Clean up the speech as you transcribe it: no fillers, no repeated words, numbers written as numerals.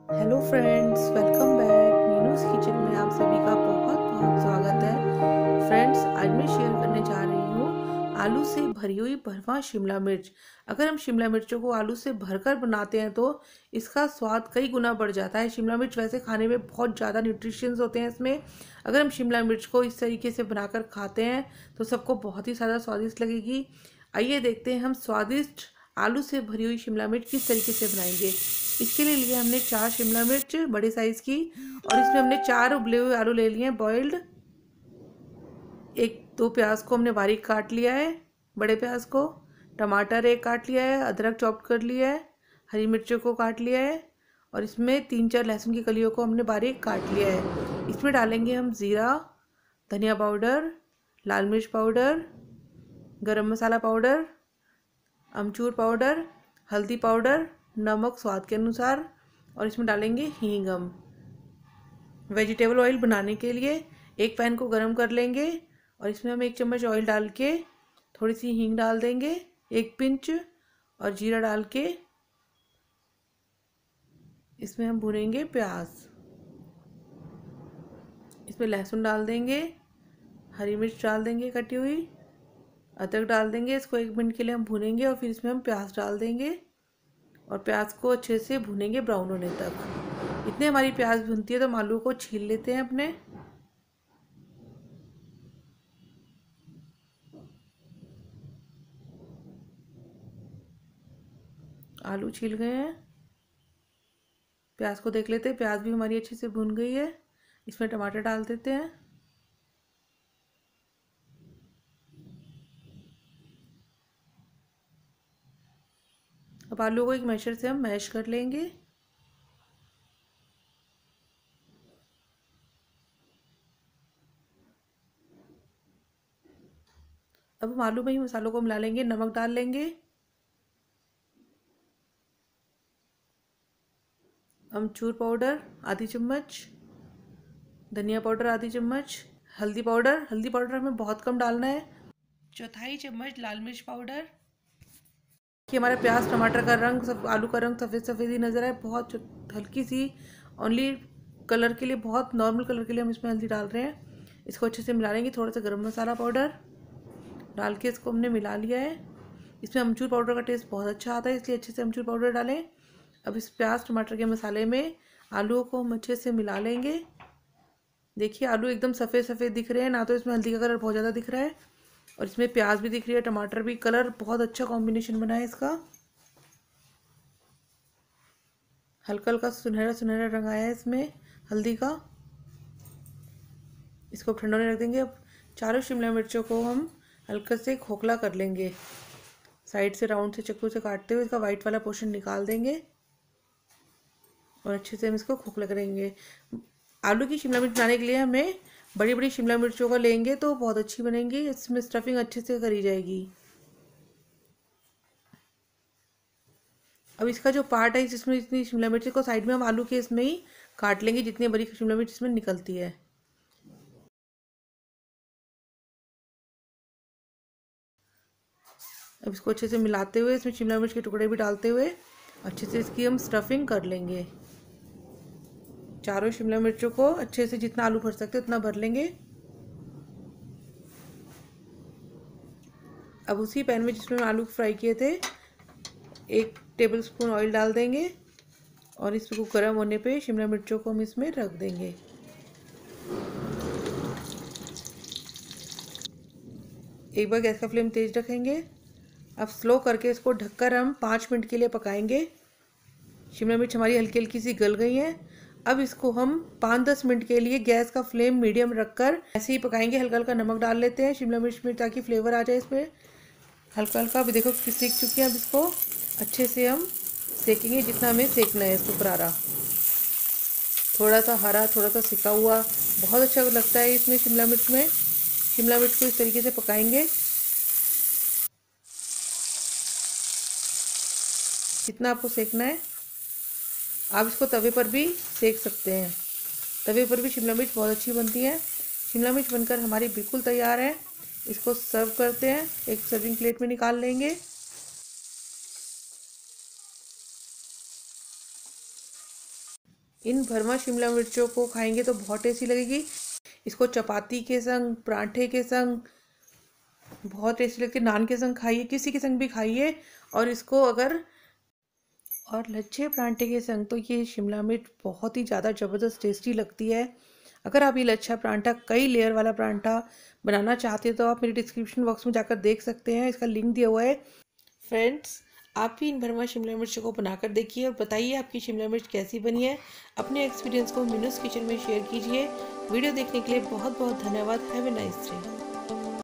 Hello friends, welcome back. Meenu's kitchen में आप सभी का बहुत बहुत स्वागत है। फ्रेंड्स, आज मैं शेयर करने जा रही हूँ आलू से भरी हुई भरवा शिमला मिर्च। अगर हम शिमला मिर्चों को आलू से भरकर बनाते हैं तो इसका स्वाद कई गुना बढ़ जाता है। शिमला मिर्च वैसे खाने में बहुत ज़्यादा न्यूट्रिशंस होते हैं इसमें। अगर हम शिमला मिर्च को इस तरीके से बनाकर खाते हैं तो सबको बहुत ही ज़्यादा स्वादिष्ट लगेगी। आइए देखते हैं हम स्वादिष्ट आलू से भरी हुई शिमला मिर्च किस तरीके से बनाएंगे। इसके लिए हमने 4 शिमला मिर्च बड़े साइज़ की और इसमें हमने 4 उबले हुए आलू ले लिए हैं बॉइल्ड। एक 2 प्याज को हमने बारीक काट लिया है, बड़े प्याज को। टमाटर एक काट लिया है, अदरक चॉप कर लिया है, हरी मिर्चों को काट लिया है और इसमें 3-4 लहसुन की कलियों को हमने बारीक काट लिया है। इसमें डालेंगे हम ज़ीरा, धनिया पाउडर, लाल मिर्च powder, garam masala powder, amchur powder, हल्दी पाउडर, नमक स्वाद के अनुसार और इसमें डालेंगे हींग। हम वेजिटेबल ऑयल बनाने के लिए एक पैन को गरम कर लेंगे और इसमें हम 1 चम्मच ऑयल डाल के थोड़ी सी हींग डाल देंगे, 1 पिंच, और जीरा डाल के इसमें हम भूनेंगे प्याज। इसमें लहसुन डाल देंगे, हरी मिर्च डाल देंगे कटी हुई, अदरक डाल देंगे। इसको 1 मिनट के लिए हम भूनेंगे और फिर इसमें हम प्याज डाल देंगे और प्याज को अच्छे से भूनेंगे ब्राउन होने तक। इतने हमारी प्याज भूनती है तो हम आलू को छील लेते हैं अपने। आलू छील गए हैं, प्याज को देख लेते हैं। प्याज भी हमारी अच्छे से भून गई है। इसमें टमाटर डाल देते हैं। अब आलू को एक मैशर से हम मैश कर लेंगे। अब हम आलू में ही मसालों को मिला लेंगे। नमक डाल लेंगे, अमचूर पाउडर आधी चम्मच, धनिया पाउडर आधी चम्मच, हल्दी पाउडर हमें बहुत कम डालना है, चौथाई चम्मच लाल मिर्च पाउडर। कि हमारा प्याज टमाटर का रंग सब आलू का रंग सफ़ेद सफ़ेद ही नज़र आए, बहुत हल्की सी ओनली कलर के लिए, बहुत नॉर्मल कलर के लिए हम इसमें हल्दी डाल रहे हैं। इसको अच्छे से मिला लेंगे। थोड़ा सा गरम मसाला पाउडर डाल के इसको हमने मिला लिया है। इसमें अमचूर पाउडर का टेस्ट बहुत अच्छा आता है, इसलिए अच्छे से अमचूर पाउडर डालें। अब इस प्याज टमाटर के मसाले में आलूओं को हम अच्छे से मिला लेंगे। देखिए आलू एकदम सफ़ेद सफ़ेद दिख रहे हैं, ना तो इसमें हल्दी का कलर बहुत ज़्यादा दिख रहा है और इसमें प्याज भी दिख रही है, टमाटर भी। कलर बहुत अच्छा कॉम्बिनेशन बना है इसका। हल्का हल्का सुनहरा सुनहरा रंग आया है इसमें हल्दी का। इसको ठंडा होने रख देंगे। अब चारों शिमला मिर्चों को हम हल्का से खोखला कर लेंगे, साइड से राउंड से चाकू से काटते हुए इसका वाइट वाला पोर्शन निकाल देंगे और अच्छे से हम इसको खोखला करेंगे। आलू की शिमला मिर्च बनाने के लिए हमें बड़ी बड़ी शिमला मिर्चों का लेंगे तो बहुत अच्छी बनेंगी, इसमें स्टफिंग अच्छे से करी जाएगी। अब इसका जो पार्ट है जिसमें इतनी शिमला मिर्च को साइड में हम आलू के इसमें ही काट लेंगे, जितनी बड़ी शिमला मिर्च इसमें निकलती है। अब इसको अच्छे से मिलाते हुए इसमें शिमला मिर्च के टुकड़े भी डालते हुए अच्छे से इसकी हम स्टफिंग कर लेंगे। चारों शिमला मिर्चों को अच्छे से जितना आलू भर सकते उतना भर लेंगे। अब उसी पैन में जिसमें आलू फ्राई किए थे 1 टेबलस्पून ऑयल डाल देंगे और इसको गर्म होने पे शिमला मिर्चों को हम इसमें रख देंगे। एक बार गैस का फ्लेम तेज रखेंगे। अब स्लो करके इसको ढककर हम 5 मिनट के लिए पकाएंगे। शिमला मिर्च हमारी हल्की हल्की सी गल गई है। अब इसको हम 5-10 मिनट के लिए गैस का फ्लेम मीडियम रखकर ऐसे ही पकाएंगे। हल्का हल्का नमक डाल लेते हैं शिमला मिर्च में ताकि फ्लेवर आ जाए इसमें। हल्का हल्का अभी देखो सीख चुकी है। अब इसको अच्छे से हम सेकेंगे जितना हमें सेकना है इसको करारा। थोड़ा सा हरा थोड़ा सा सिका हुआ बहुत अच्छा लगता है इसमें शिमला मिर्च में। शिमला मिर्च को इस तरीके से पकाएंगे जितना आपको सेकना है। आप इसको तवे पर भी सेक सकते हैं, तवे पर भी शिमला मिर्च बहुत अच्छी बनती है। शिमला मिर्च बनकर हमारी बिल्कुल तैयार है। इसको सर्व करते हैं, एक सर्विंग प्लेट में निकाल लेंगे। इन भरमा शिमला मिर्चों को खाएंगे तो बहुत टेस्टी लगेगी। इसको चपाती के संग, पराठे के संग बहुत टेस्टी लगती है। नान के संग खाइए, किसी के संग भी खाइए। और इसको अगर और लच्छे परांठे के संग तो ये शिमला मिर्च बहुत ही ज़्यादा ज़बरदस्त टेस्टी लगती है। अगर आप ये लच्छा परांठा, कई लेयर वाला परांठा बनाना चाहते हैं तो आप मेरे डिस्क्रिप्शन बॉक्स में जाकर देख सकते हैं, इसका लिंक दिया हुआ है। फ्रेंड्स, आप भी इन भरमा शिमला मिर्च को बनाकर देखिए और बताइए आपकी शिमला मिर्च कैसी बनी है। अपने एक्सपीरियंस को मीनूज़ किचन में शेयर कीजिए। वीडियो देखने के लिए बहुत बहुत धन्यवाद। Have a nice day.